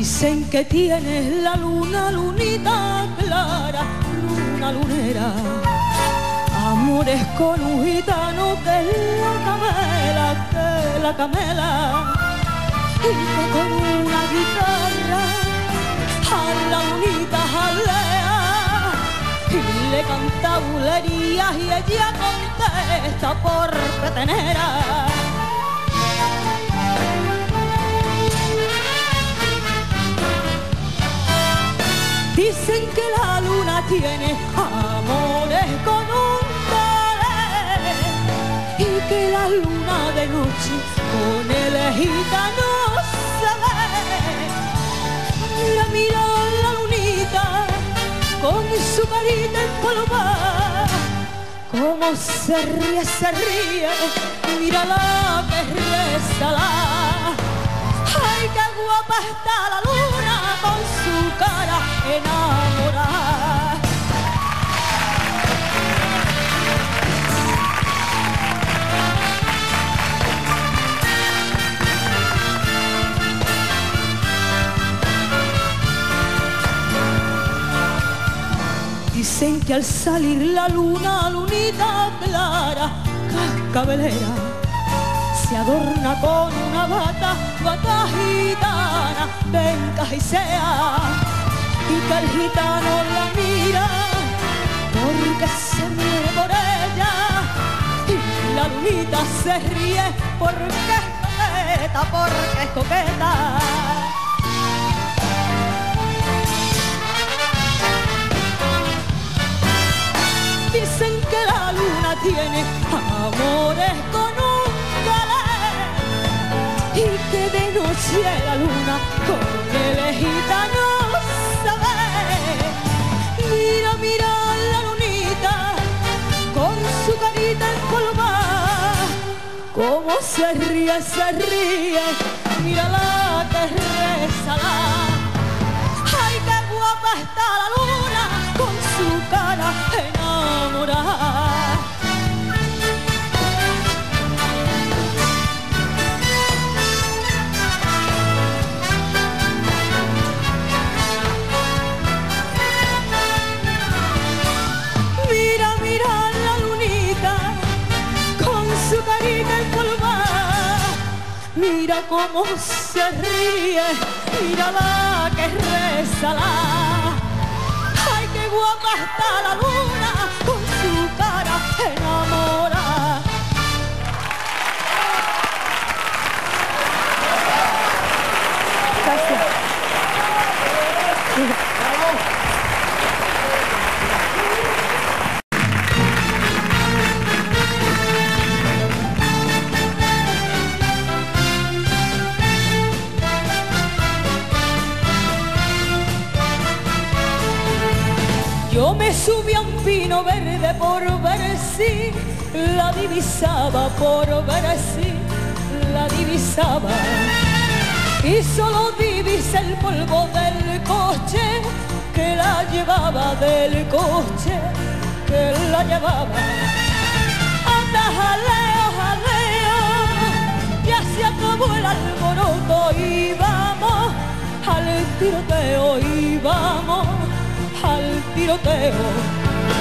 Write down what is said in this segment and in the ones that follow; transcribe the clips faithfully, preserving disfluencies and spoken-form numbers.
Dicen que tienes la luna, lunita clara, luna lunera. Amores con un gitano que es la camela, que es la camela. Y que con una guitarra a la lunita jalea y le canta bulerías y ella contesta por petenera. Dicen que la luna tiene amores con un querer y que la luna de noche con el gitano se ve. Mira, mira la lunita con su carita empolvada, como se ríe, se ríe, mírala que rezala. Ay, qué guapa está la luna con su cara enamorada. Dicen que al salir la luna, lunita clara, cascabelera, se adorna con una bata, bata gitana, venga y sea, y que el gitano la mira, porque se muere por ella, y la lunita se ríe, porque es coqueta, porque es coqueta. Dicen que la luna tiene amores con un querer y que de noche la luna con el gitano se ve. Mira, mira la lunita con su carita empolvada, como se ríe, se ríe, mírala que rezala. Ay, qué guapa está la luna con su cara enamorada. Mira, mira la lunita con su carita empolvada, mira cómo se ríe, mírala que rezala. Ay, qué guapa está la luna con su cara enamorada. Gracias. Yo me subí a un pino verde por ver si la divisaba, por ver si la divisaba. Y solo divisé el polvo del coche que la llevaba, del coche que la llevaba. Anda, jaleo, jaleo, ya se acabó el alboroto y vamos al tiroteo y vamos al tiroteo.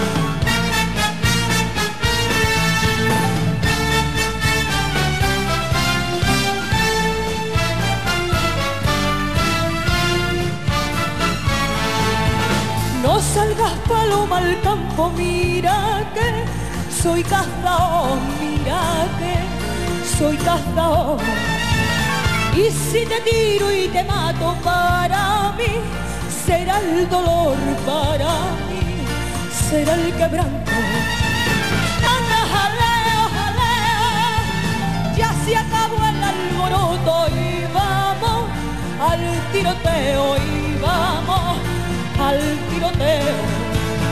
No salgas paloma al campo, mira que soy cazador, mira que soy cazador. Y si te tiro y te mato, para mí será el dolor, para mí será el quebranto. Anda, jaleo, jaleo, ya se acabó el alboroto y vamos al tiroteo y vamos al tiroteo.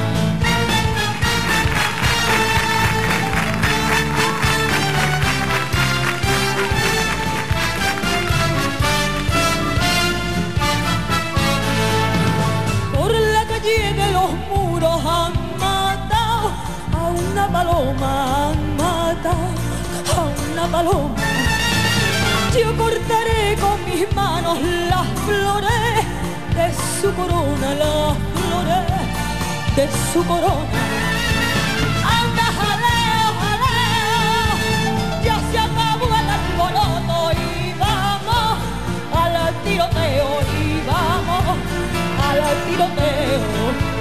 De los muros han matado a una paloma, han matado a una paloma. Yo cortaré con mi mis manos las flores de su corona, las flores de su corona. Anda, jaleo, jaleo, ya se acabó el alboroto y vamos al tiroteo, y vamos al tiroteo.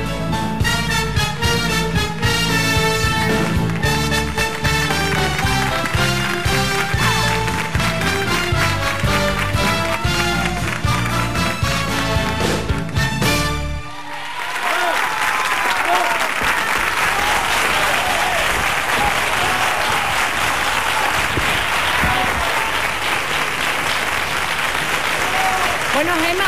Bueno, Gemma.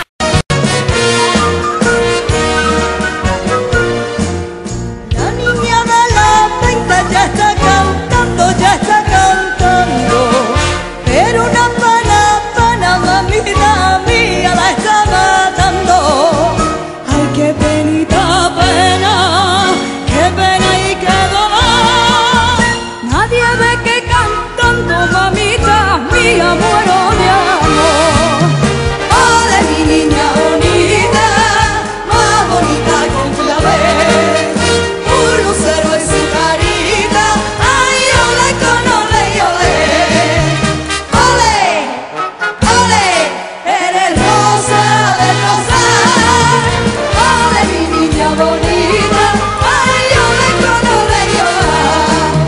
La niña de la veinte ya está cantando, ya está cantando, pero una pana, pana, mamita mía la está matando. Ay, qué penita, pena, qué pena y qué dolor. Nadie ve que cantando, mamita mía, muero de amor. Mi niña bonita, más bonita que tú la ves, un lucero en su carita, ay, ole con ole y ole, ole, ole, eres rosa de rosal, ole mi niña bonita, ay, ole con ole y ole.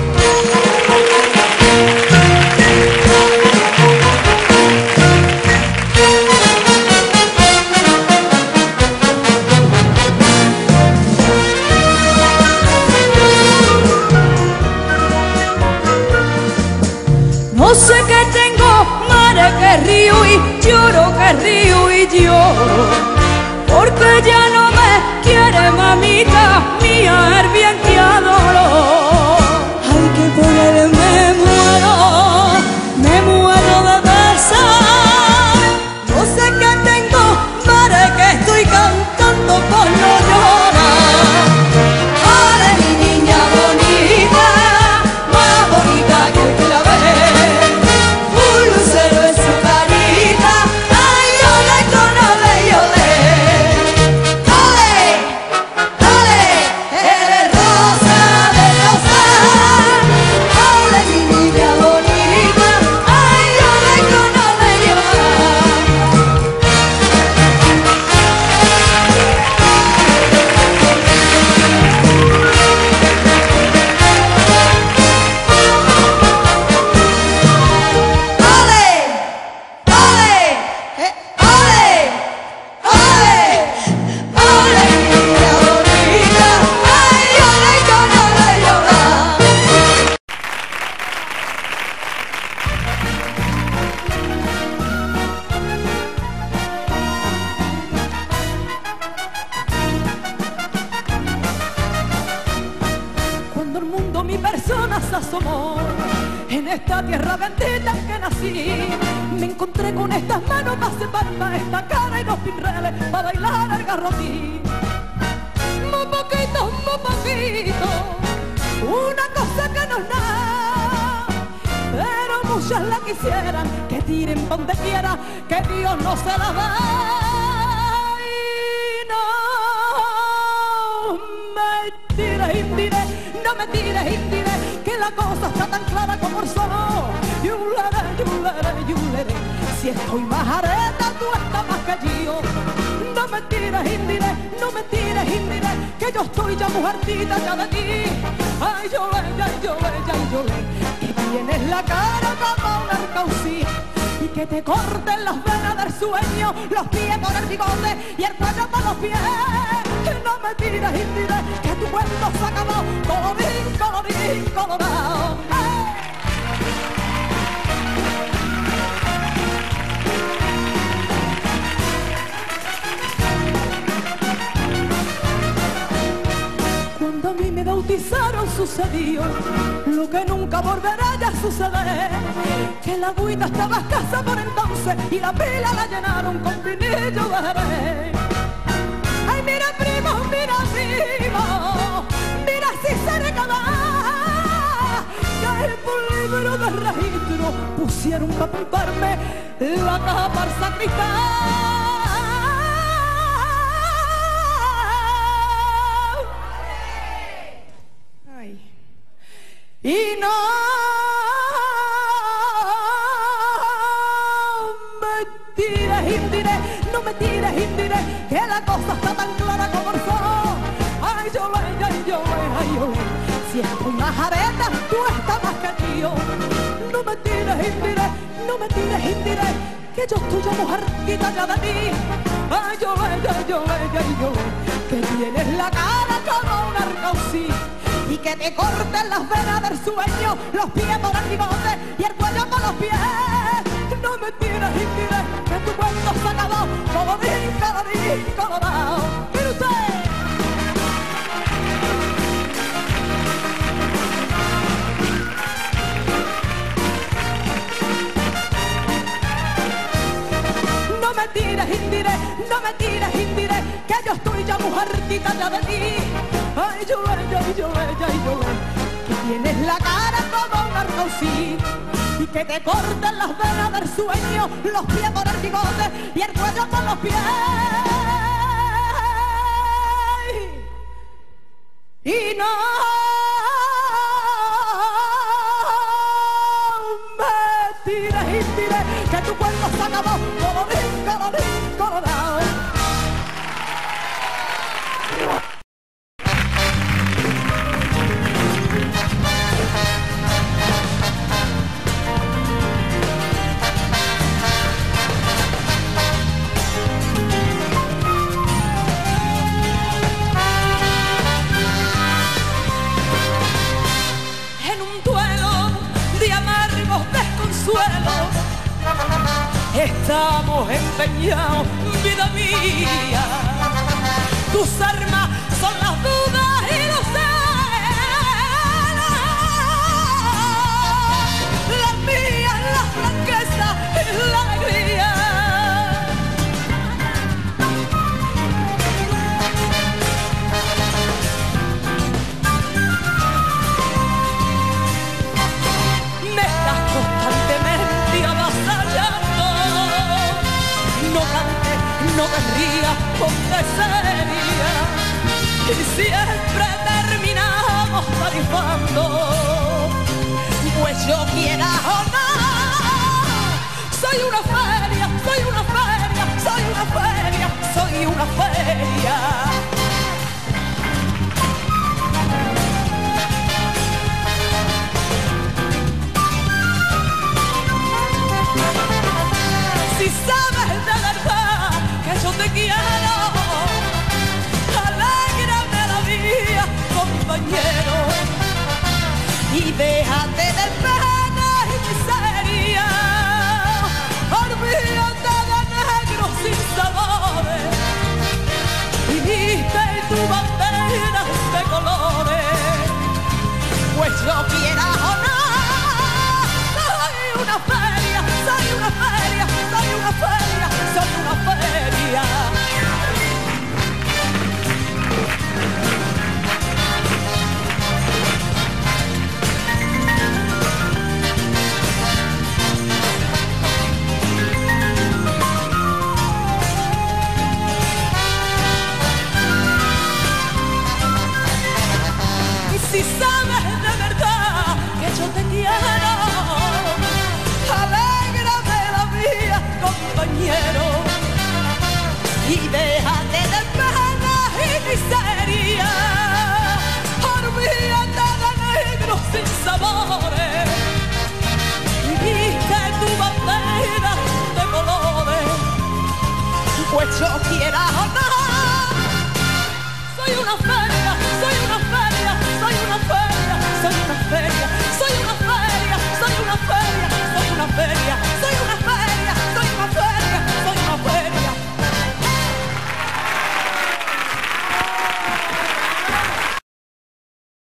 No sé qué tengo, madre, que río y lloro, que río y lloro, porque ya no me quiere, mamita mía, el bien que adoro. Ay, que por él me muero, me muero de besar. No sé qué tengo, madre, que estoy cantando por no llorar. Ay, mi niña bonita, más bonita que tú la ves. Asomó en esta tierra bendita en que nací, me encontré con estas manos para separarme esta cara y los pinreles para bailar el garrotín. Muy poquito, muy poquito, una cosa que no es nada, pero muchas la quisieran que tiren donde quiera, que Dios no se la da. Y no me tires, indire, no me tires, indire, que la cosa está tan clara como el sol. Yulere, yulere, yulere, si estoy más areta, tú estás más que yo. No me tires, indire, no me tires, indire, que yo estoy ya mujercita ya de ti. Ay, yole, ay, yole, ay, yole, que tienes la cara como una arcaucí, y que te corten las venas del sueño, los pies por el bigote y el cuello por los pies. Que no me tires, indire, que tu cuento se acabó, colorín, colorín, colorado. ¡Hey! Cuando a mí me bautizaron sucedió lo que nunca volverá ya a suceder, que la agüita estaba escasa por entonces y la pila la llenaron con vinillo de Jerez. Ay, mira primo, mira primo, mira si se recaba, que el libro de registro puso quisieron captarme la capa sacristán. Ay. Y no me tires, indire, no me tires, indire, que la cosa está tan clara como el sol. Ay, yo le, ay, yo le, ay, yo le. Si esto es una jareta, tú estás más que tío. No me tires, indire, no me tires, indire, que yo estoy ya mujer ya de ti. Ay, yo le, ay, yo le, ay, yo le, que tienes la cara como un arcaucí y que te corten las venas del sueño, los pies por el bigote y el cuello por los pies. No me tires, indire, que tu cuento se acabó, como bien, colorín, colorado. ¡Mire usted! No me tires, indire, no me tires, indire, que yo estoy ya mujercita ya de ti. Ay, yo, ay, yo, yo, ay, yo, que tienes la cara como un arcosí y que te cortan las venas del sueño, los pies por el bigote y el cuello por los pies. Y no me tires, indire, que tu cuerpo se acabó, colorín, colorín, colorado. Estamos empeñados, vida mía. Tus armas son las dudas y los celos. Las mías, la franqueza y la alegría. Me estás constantemente avasallando. No cantes, no te rías, ponte seria, y siempre terminamos tarifando. Pues yo quiera o no, soy una feria, soy una feria, soy una feria, soy una feria. Si sabes de verdad que yo te quiero, alégrame la vida, compañero, y déjate de pena.